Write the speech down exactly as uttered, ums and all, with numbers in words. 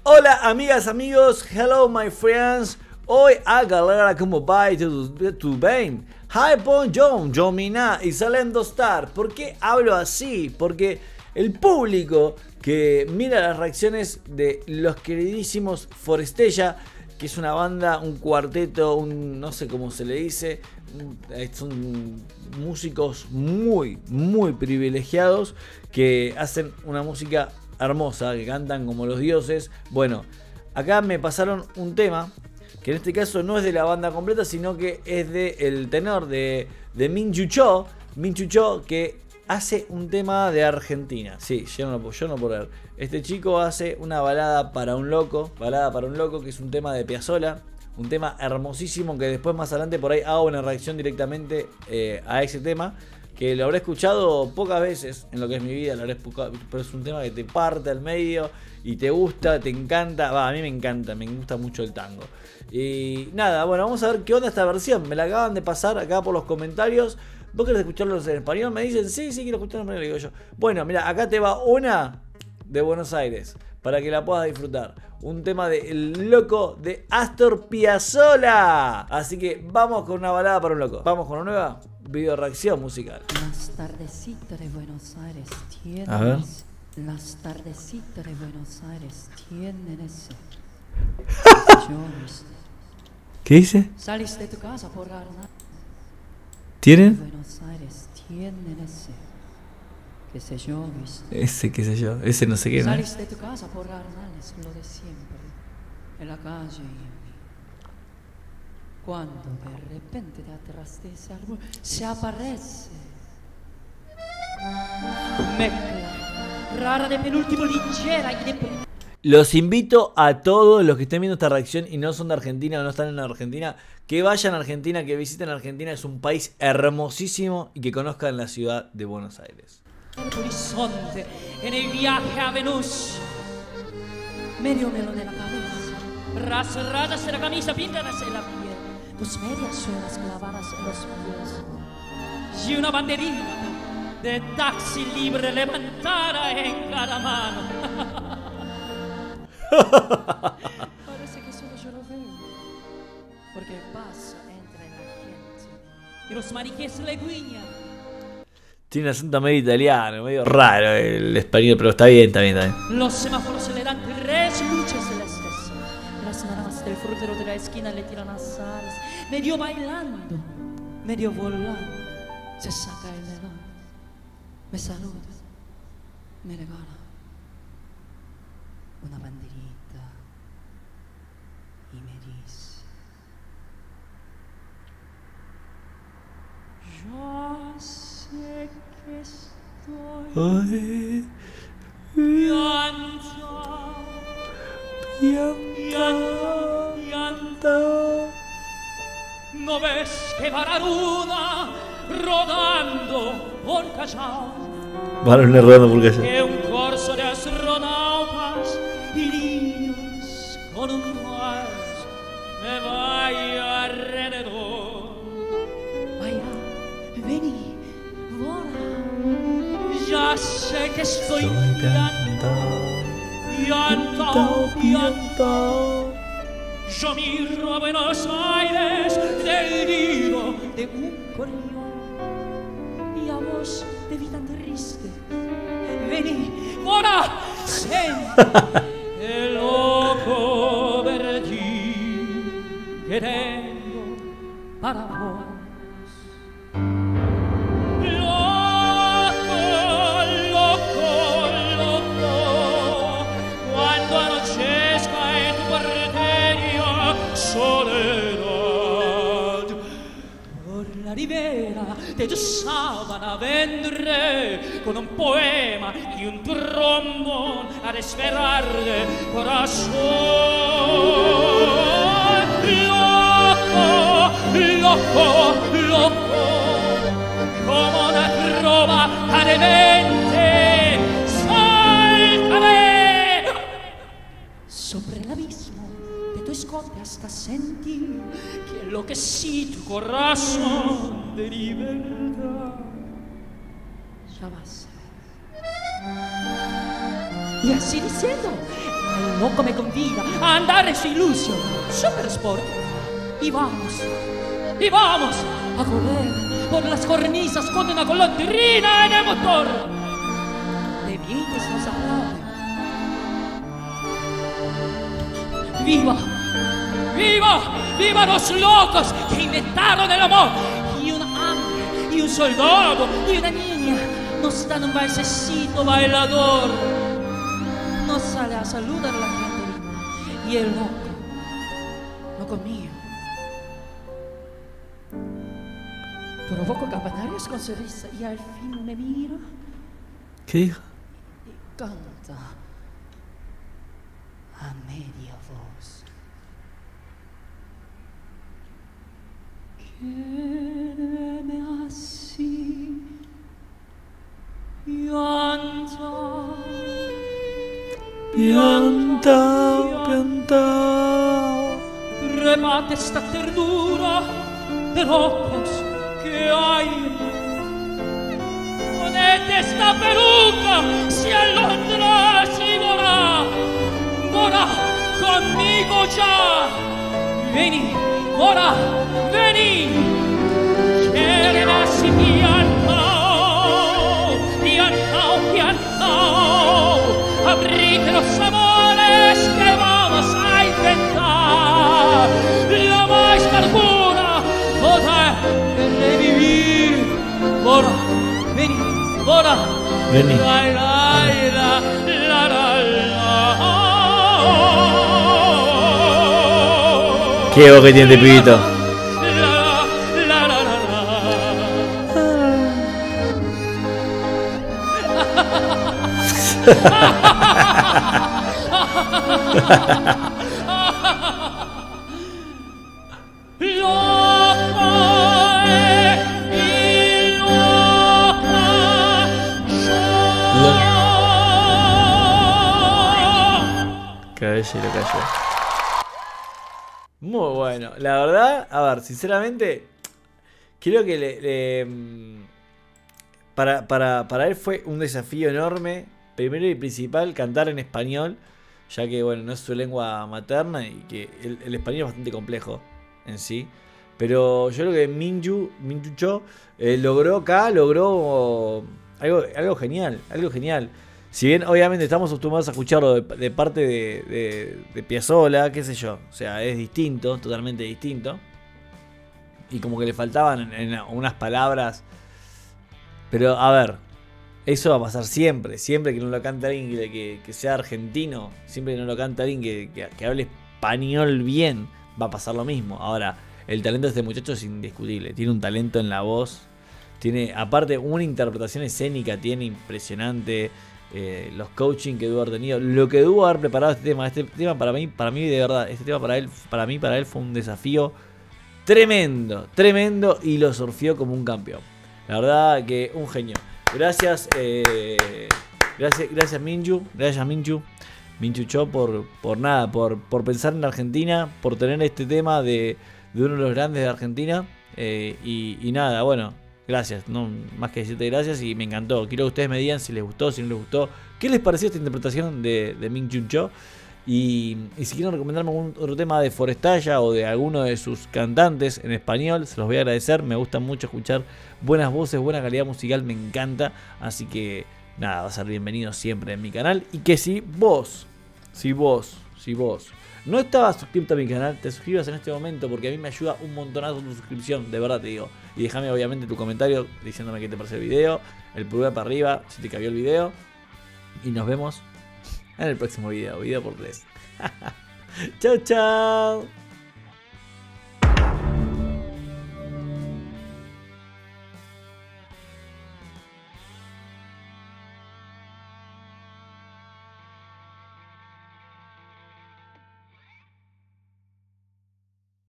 Hola amigas, amigos, hello my friends. Oi a galera, como vai? Tudo, tudo bem? Hi, bom John, John Mina y Salendo Star. ¿Por qué hablo así? Porque el público que mira las reacciones de los queridísimos Forestella, que es una banda, un cuarteto, un no sé cómo se le dice, son músicos muy, muy privilegiados que hacen una música hermosa, que cantan como los dioses. Bueno, acá me pasaron un tema que en este caso no es de la banda completa, sino que es del tenor de, de Min Chu Cho, Min Chu Cho, que hace un tema de Argentina. Sí, yo no, yo no puedo ver. Este chico hace una balada para un loco, balada para un loco, que es un tema de Piazzolla, un tema hermosísimo que después más adelante por ahí hago una reacción directamente eh, a ese tema, que lo habré escuchado pocas veces en lo que es mi vida, lo habré escuchado, pero es un tema que te parte al medio y te gusta, te encanta. Va, a mí me encanta, me gusta mucho el tango. Y nada, bueno, vamos a ver qué onda esta versión. Me la acaban de pasar acá por los comentarios. ¿Vos querés escucharlos en español? Me dicen, sí, sí, quiero escucharlos en español. Le digo yo, bueno, mira, acá te va una de Buenos Aires para que la puedas disfrutar. Un tema de El Loco de Astor Piazzolla. Así que vamos con una balada para un loco. Vamos con una nueva video reacción musical. Las tardecitas de Buenos Aires tienen A ver. ese. Las tardecitas de Buenos Aires tienen ese. Yo, ¿Qué dice? saliste de tu casa por Arnal. ¿Tienen? Buenos Aires tienen ese. Qué sé yo, ¿viste? Ese, qué sé yo, ese no sé qué, ¿no? Saliste de tu casa por Arnal, es lo de siempre. En la calle y en mí. Cuando de repente de atrás de ese árbol se aparece mezcla rara de penúltimo, ligera y de primer. Los invito a todos los que estén viendo esta reacción y no son de Argentina o no están en Argentina, que vayan a Argentina, que visiten Argentina. Es un país hermosísimo y que conozcan la ciudad de Buenos Aires. El horizonte en el viaje a Venus. Medio melón en la cabeza, ras rayas en la camisa, pintadas en la piel, tus medias suelas clavadas en los pies y una banderita de taxi libre levantada en cada mano. Parece que solo yo lo veo, porque pasa entre la gente y los mariquíes le guiñan. Tiene un acento medio italiano, medio raro el español, pero está bien, está bien, está bien. Los semáforos le dan tres luces celestes. Las naranjas del frutero de la esquina le tiran azares. Medio bailando, medio volando, se saca el melón, me saluda, me regala una banderita y me dice: yo sé que estoy Ay, pianta, pianta, pianta. ¿No ves que va la luna rodando por Callao? Vale, una rodando por calle. Que un corso de astronautas y niños con un vals me vaya alrededor. Vaya, vení, vola. Ya sé que estoy pianta, pianta, pianta. Yo miro a Buenos Aires del nido de un gorrión y a vos te vi tan triste. Vení, ora, senti el loco verdín que tengo para vos. Loco, loco, loco, cuando anochezca en tu portería soledad, por la ribera de tu sábana vendré con un poema y un trombón a desperarte corazón. Loco, loco, loco, como una trova ademente, sáltame sobre el abismo de tu escote hasta sentir que enloquecí tu corazón de libertad. Ya vas. Y así diciendo, El loco me convida a andar en su Illusion Super Sport. Y vamos, y vamos a correr por las cornisas con una golondrina en el motor. De bienes nos aplauden. ¡Viva! ¡Viva! ¡Viva los locos que inventaron el amor! Y un hambre, y un soldado, y una niña nos dan un balsecito bailador. Nos sale a saludar a la gente. Y el loco, loco mío, provoco campanarios con su risa y al fin me mira. ¿Qué dijo? Y canta a media voz. Quédeme así, pianta, Pianta, pianta. remate esta ternura de locos que hay. Ponete esta peluca, si alondra, si vorrà, vorrà conmigo ya. Vení, vorrà, vení. Quédeme así, pianta, pianta, pianta. Abrite los amores que vamos a inventar. La más pura poder revivir. Ora, vení, ora. Vení. La, la, la, la, la, la. Qué voz que tiene este pibito. La, la, la, la, la. Loca y loca yo. Cabello y lo cayó. Muy bueno. La verdad, a ver, sinceramente, creo que le, le, para, para, para él fue un desafío enorme. Primero y principal, cantar en español, ya que bueno, no es su lengua materna y que el, el español es bastante complejo en sí. Pero yo creo que Minju, Minju Cho eh, logró acá, logró algo, algo genial, algo genial. Si bien obviamente estamos acostumbrados a escucharlo de, de parte de, de, de Piazzolla, qué sé yo, o sea, es distinto, totalmente distinto. Y como que le faltaban en, en unas palabras. Pero a ver, eso va a pasar siempre, siempre que no lo canta alguien que, que, que sea argentino, siempre que no lo canta alguien que, que, que hable español bien, va a pasar lo mismo. Ahora, el talento de este muchacho es indiscutible, tiene un talento en la voz, tiene aparte una interpretación escénica, tiene impresionante, eh, los coaching que debo haber tenido, lo que debo haber preparado este tema, este tema para mí, para mí de verdad, este tema para él, para mí, para él fue un desafío tremendo, tremendo y lo surfió como un campeón. La verdad que un genio. Gracias, eh, gracias, gracias Minju, gracias Minju, Minju Cho por, por nada, por, por pensar en Argentina, por tener este tema de, de uno de los grandes de Argentina eh, y, y nada, bueno, gracias, no más que decirte gracias y me encantó. Quiero que ustedes me digan si les gustó, si no les gustó, qué les pareció esta interpretación de, de Minju Cho y, y si quieren recomendarme algún otro tema de Forestalla o de alguno de sus cantantes en español, se los voy a agradecer, me gusta mucho escuchar buenas voces, buena calidad musical, me encanta. Así que nada, va a ser bienvenido siempre en mi canal. Y que si vos, si vos, si vos no estabas suscrito a mi canal, te suscribas en este momento porque a mí me ayuda un montonazo tu suscripción, de verdad te digo. Y déjame obviamente tu comentario diciéndome qué te pareció el video, el pulgar para arriba si te cambió el video. Y nos vemos en el próximo video, video por tres. Chao, chao.